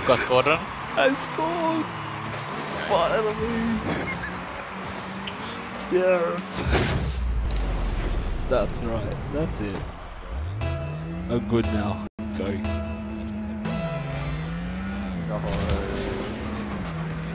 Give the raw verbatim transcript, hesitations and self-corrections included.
Luca scored. I scored! Finally! Yes! That's right, that's it. I'm good now. Sorry. Oh.